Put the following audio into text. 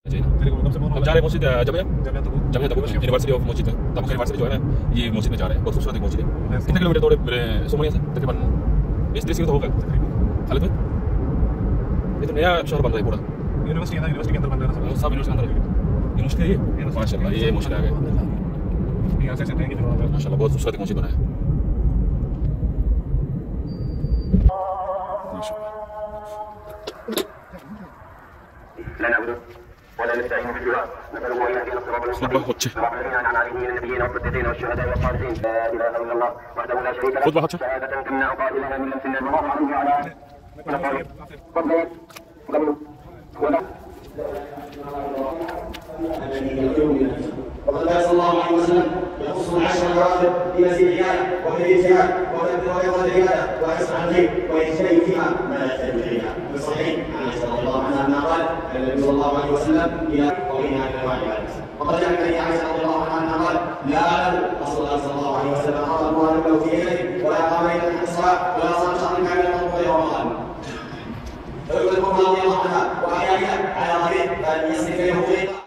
हम जा रहे हैं मस्जिद जामिया तबूक यूनिवर्सिटी ऑफ मस्जिद तबूक यूनिवर्सिटी जो है ना, ये मस्जिद में जा रहे हैं। बहुत खूबसूरत एक मस्जिद है। कितने किलोमीटर थोड़े मेरे सोमालिया से तकरीबन 20-30 किलो तो होगा खालिद भाई। ये तो नया शहर बन रहा है पूरा, यूनिवर्सिटी के अंदर बन रहा है सब यूनिवर्सिटी के अंदर। ये मुश्किल है माशाल्लाह, ये मुश्किल आ गया माशाल्लाह। बहुत खूबसूरत मस्जिद बना है ولا نستعين بالدعاء نسأل الله يهدينا الصراط المستقيم صراط الذين أنعمت عليهم من النبيين والصديقين والشهداء والصالحين لا إله إلا الله وحده لا شريك له شهادة تمنع قائلها من لمس الله عليه وعلى وقد قال صلى الله عليه وسلم يخص العشر الراتب بمزيد عياده وكثير جهاد ويقضي العياده ويسعى الخير ويجتهد فيها ما لا يحتاج اليها. في الصحيح عن عائشه رضي الله عنها انها قال النبي صلى الله عليه وسلم الى وغيرها من انواع العباده. وقد جاء من عائشه رضي الله عنها انها قال لا اعلم رسول الله صلى الله عليه وسلم قال الله له في يده ولا قام الى الصلاه ولا صام شهرا كاملا غير رمضان. فيقول المرأة رضي الله عنها وعيالها على طريق أن يصرف له طريقا